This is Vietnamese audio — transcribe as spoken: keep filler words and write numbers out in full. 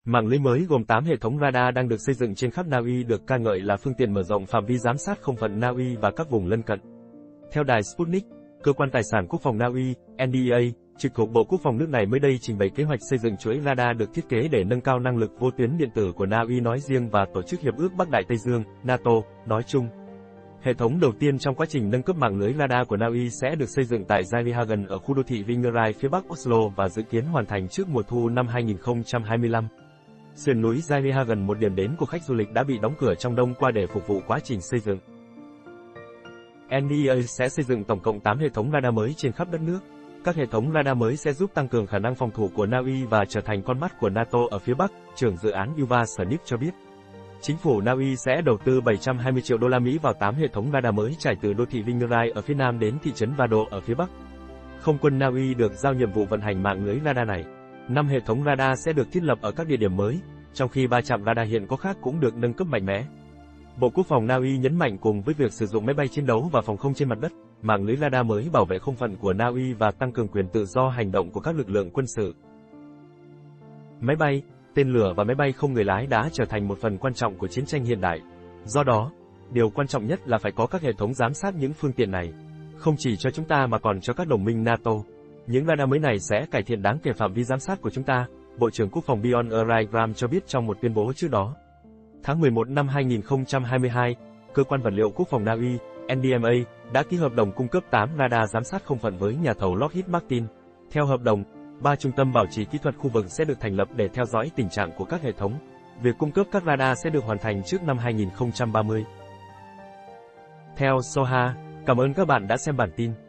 Mạng lưới mới gồm tám hệ thống radar đang được xây dựng trên khắp Na Uy được ca ngợi là phương tiện mở rộng phạm vi giám sát không phận Na Uy và các vùng lân cận. Theo đài Sputnik, Cơ quan Tài sản Quốc phòng Na Uy, N D A, trực thuộc Bộ Quốc phòng nước này mới đây trình bày kế hoạch xây dựng chuỗi radar được thiết kế để nâng cao năng lực vô tuyến điện tử của Na Uy nói riêng và Tổ chức Hiệp ước Bắc Đại Tây Dương, NATO, nói chung. Hệ thống đầu tiên trong quá trình nâng cấp mạng lưới radar của Na Uy sẽ được xây dựng tại Zilihagen ở khu đô thị Vingerai phía bắc Oslo và dự kiến hoàn thành trước mùa thu năm hai nghìn không trăm hai mươi lăm. Sườn núi Zilihagen, một điểm đến của khách du lịch, đã bị đóng cửa trong đông qua để phục vụ quá trình xây dựng. N D A sẽ xây dựng tổng cộng tám hệ thống radar mới trên khắp đất nước. Các hệ thống radar mới sẽ giúp tăng cường khả năng phòng thủ của Na Uy và trở thành con mắt của NATO ở phía Bắc, trưởng dự án Yuva Snip cho biết. Chính phủ Na Uy sẽ đầu tư bảy trăm hai mươi triệu đô la Mỹ vào tám hệ thống radar mới trải từ đô thị Vingerai ở phía nam đến thị trấn Vado ở phía bắc. Không quân Na Uy được giao nhiệm vụ vận hành mạng lưới radar này. năm hệ thống radar sẽ được thiết lập ở các địa điểm mới, trong khi ba trạm radar hiện có khác cũng được nâng cấp mạnh mẽ. Bộ Quốc phòng Na Uy nhấn mạnh cùng với việc sử dụng máy bay chiến đấu và phòng không trên mặt đất, mạng lưới radar mới bảo vệ không phận của Na Uy và tăng cường quyền tự do hành động của các lực lượng quân sự. Máy bay, tên lửa và máy bay không người lái đã trở thành một phần quan trọng của chiến tranh hiện đại. Do đó, điều quan trọng nhất là phải có các hệ thống giám sát những phương tiện này, không chỉ cho chúng ta mà còn cho các đồng minh NATO. Những radar mới này sẽ cải thiện đáng kể phạm vi giám sát của chúng ta, Bộ trưởng Quốc phòng Bjorn Øygram cho biết trong một tuyên bố trước đó. Tháng mười một năm hai nghìn không trăm hai mươi hai, Cơ quan Vật liệu Quốc phòng Na Uy, N D M A, đã ký hợp đồng cung cấp tám radar giám sát không phận với nhà thầu Lockheed Martin. Theo hợp đồng, ba trung tâm bảo trì kỹ thuật khu vực sẽ được thành lập để theo dõi tình trạng của các hệ thống. Việc cung cấp các radar sẽ được hoàn thành trước năm hai nghìn không trăm ba mươi. Theo Soha, cảm ơn các bạn đã xem bản tin.